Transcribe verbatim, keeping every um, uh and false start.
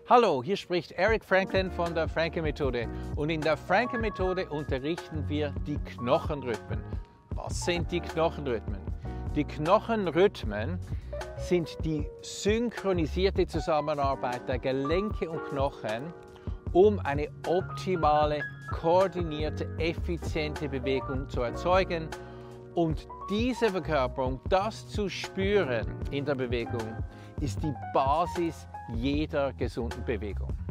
Hallo, hier spricht Eric Franklin von der Franklin-Methode und in der Franklin-Methode unterrichten wir die Knochenrhythmen. Was sind die Knochenrhythmen? Die Knochenrhythmen sind die synchronisierte Zusammenarbeit der Gelenke und Knochen, um eine optimale, koordinierte, effiziente Bewegung zu erzeugen. Und diese Verkörperung, das zu spüren in der Bewegung, ist die Basis jeder gesunden Bewegung.